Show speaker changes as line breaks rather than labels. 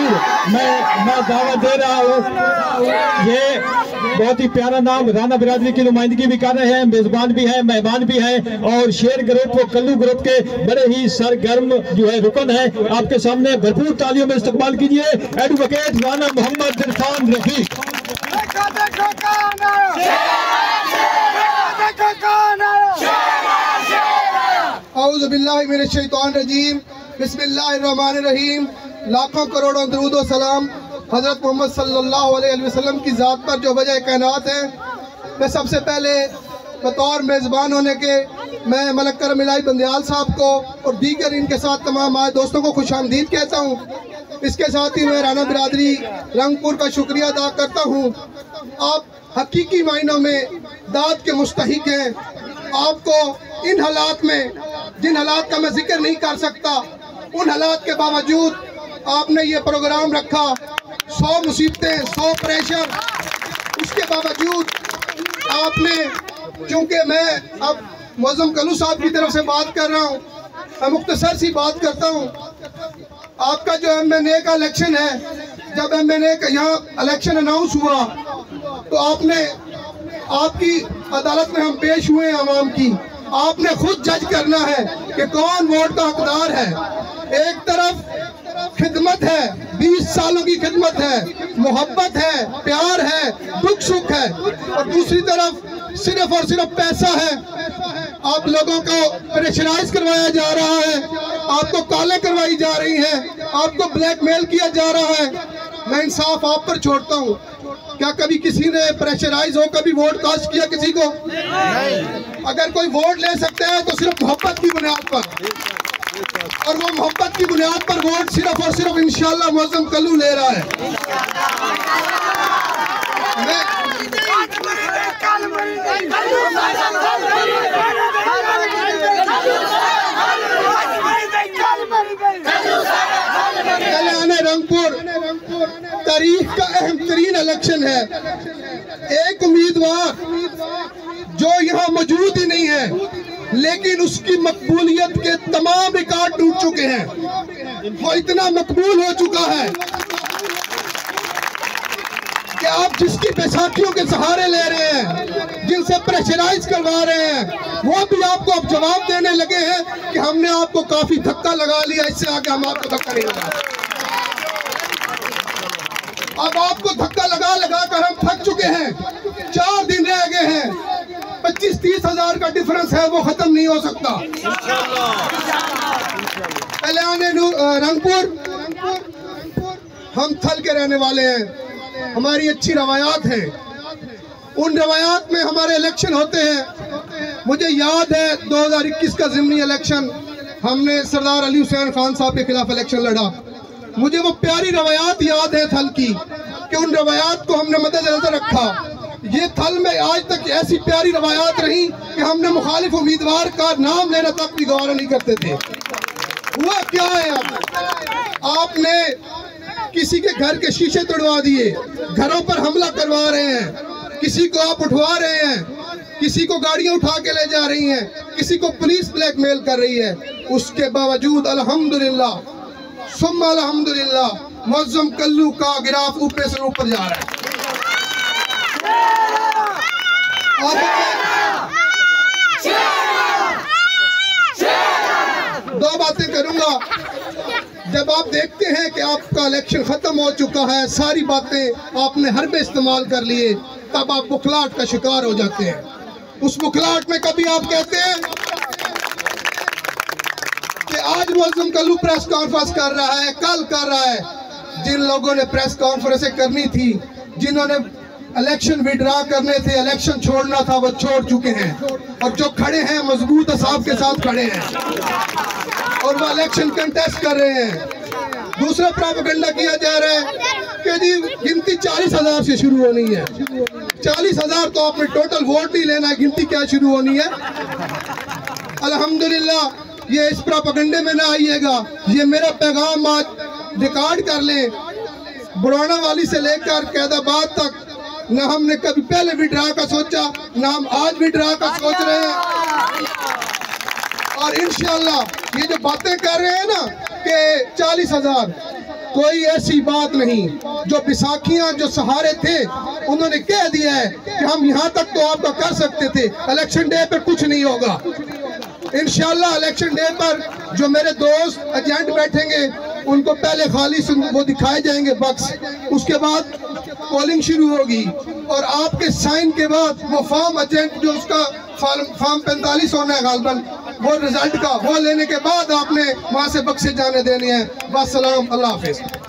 मैं दावत दे रहा हूँ। ये बहुत ही प्यारा नाम राना बिरादरी की नुमाइंदगी भी कर रहे हैं, मेजबान भी है, मेहमान भी है, और शेर ग्रुप वो कल्लू ग्रुप के बड़े ही सरगर्म जो है रुकन है। आपके सामने भरपूर तालियों में इस्तकबाल कीजिए एडवोकेट राना मोहम्मद इरफान रफीक।
औज़ु बिल्लाहि मिनश शैतानिर रजीम, बिस्मिल्लाहिर रहमानिर रहीम। लाखों करोड़ों दरूद व सलाम हज़रत मोहम्मद सल्लल्लाहु अलैहि वसल्लम की ज़ात पर जो वजह कायनात है। मैं सबसे पहले बतौर मेज़बान होने के मैं मलक करम इलाही बंदयाल साहब को और दीगर इनके साथ तमाम आए दोस्तों को खुशामदीद कहता हूँ। इसके साथ ही मैं राना बिरादरी रंगपुर का शुक्रिया अदा करता हूँ। आप हकीकी मायनों में दाद के मुस्तहिक हैं। आपको इन हालात में, जिन हालात का मैं जिक्र नहीं कर सकता, उन हालात के बावजूद आपने ये प्रोग्राम रखा। 100 मुसीबतें, 100 प्रेशर, उसके बावजूद आपने, क्योंकि मैं अब मौज़म कल्लू साहब की तरफ से बात कर रहा हूँ, मैं मुख्तसर सी बात करता हूँ। आपका जो MNA का इलेक्शन है, जब MNA का यहाँ इलेक्शन अनाउंस हुआ तो आपने, आपकी अदालत में हम पेश हुए हैं आवाम की, आपने खुद जज करना है कि कौन वोट का हकदार है। एक तरफ खिदमत है, 20 सालों की खिदमत है, मोहब्बत है, प्यार है, दुख सुख है, और दूसरी तरफ सिर्फ और सिर्फ पैसा है। आप लोगों को प्रेशराइज करवाया जा रहा है, आपको कॉलें करवाई जा रही हैं, आपको ब्लैकमेल किया जा रहा है। मैं इंसाफ आप पर छोड़ता हूँ। क्या कभी किसी ने प्रेशराइज हो कभी वोट कास्ट किया किसी को? नहीं। अगर कोई वोट ले सकता है तो सिर्फ मोहब्बत की बुनियाद पर, और वो मोहब्बत की बुनियाद पर वोट सिर्फ और सिर्फ इंशाअल्लाह मौज़म कल्लू ले रहा है। कल्याण रंगपुर तारीख का अहम तरीन इलेक्शन है। एक उम्मीदवार जो यहाँ मौजूद ही नहीं है, लेकिन उसकी मकबूलियत के तमाम रिकॉर्ड टूट चुके हैं। वो इतना मकबूल हो चुका है कि आप जिसकी बैसाखियों के सहारे ले रहे हैं, जिनसे प्रेशराइज करवा रहे हैं, वो भी आपको अब जवाब देने लगे हैं कि हमने आपको काफी धक्का लगा लिया, इससे आगे हम आपको धक्का नहीं लगा। अब आपको धक्का लगा लगा कर हम थक चुके हैं। 4 दिन रह गए हैं, 25-30 हजार का डिफरेंस है, वो खत्म नहीं हो सकता। कल्याण रंगपुर, हम थल के रहने वाले हैं, हमारी अच्छी रवायात हैं। उन रवायात में हमारे इलेक्शन होते हैं। मुझे याद है 2021 का ज़िमनी इलेक्शन, हमने सरदार अली हुसैन खान साहब के खिलाफ इलेक्शन लड़ा। मुझे वो प्यारी रवायात याद है थल की, कि उन रवायात को हमने मद्देनजर रखा। ये थल में आज तक ऐसी प्यारी रवायात रही कि हमने मुखालिफ उम्मीदवार का नाम लेना तक भी गवारा नहीं करते थे। हुआ क्या है, आपने किसी के घर के शीशे तोड़वा दिए, घरों पर हमला करवा रहे हैं, किसी को आप उठवा रहे हैं, किसी को गाड़ियां उठा के ले जा रही हैं, किसी को पुलिस ब्लैकमेल कर रही है। उसके बावजूद अल्हम्दुलिल्लाह सुम्मा अल्हम्दुलिल्लाह मौज़म कल्लू का गिराफ ऊपर से ऊपर जा रहा है। दो बातें करूंगा। जब आप देखते हैं कि आपका इलेक्शन खत्म हो चुका है, सारी बातें आपने हर में इस्तेमाल कर लिए, तब आप बुखलाहट का शिकार हो जाते हैं। उस बुखलाहट में कभी आप कहते हैं कि आज मौज़म कल्लू प्रेस कॉन्फ्रेंस कर रहा है, कल कर रहा है। जिन लोगों ने प्रेस कॉन्फ्रेंस करनी थी, जिन्होंने इलेक्शन विड्रा करने थे, इलेक्शन छोड़ना था, वो छोड़ चुके हैं, और जो खड़े हैं मजबूत हिसाब के साथ खड़े हैं, और वो इलेक्शन कंटेस्ट कर रहे हैं। दूसरा प्रोपेगेंडा किया जा रहा है कि जी गिनती 40,000 से शुरू होनी है। 40,000 तो आपने टोटल वोट नहीं लेना है, गिनती क्या शुरू होनी है। अल्हम्दुलिल्लाह, ये इस प्रोपेगेंडे में ना आइएगा। ये मेरा पैगाम आज रिकॉर्ड कर ले। बुराना वाली से लेकर कैदाबाद तक न हमने कभी पहले विड्रा का सोचा, न हम आज विड्रा का सोच रहे हैं। और इंशाल्लाह ये जो बातें कर रहे हैं ना कि 40,000, कोई ऐसी बात नहीं। जो बैसाखियां जो सहारे थे उन्होंने कह दिया है कि हम यहाँ तक तो आपका कर सकते थे, इलेक्शन डे पर कुछ नहीं होगा। इंशाल्लाह इलेक्शन डे पर जो मेरे दोस्त एजेंट बैठेंगे उनको पहले खाली वो दिखाए जाएंगे बक्स, उसके बाद पोलिंग शुरू होगी और आपके साइन के बाद वो फॉर्म एजेंट जो उसका फॉर्म 45 होना है गालबन, वो रिजल्ट का वो लेने के बाद आपने वहां से बक्से जाने देने हैं। बस सलाम, अल्लाह हाफिज।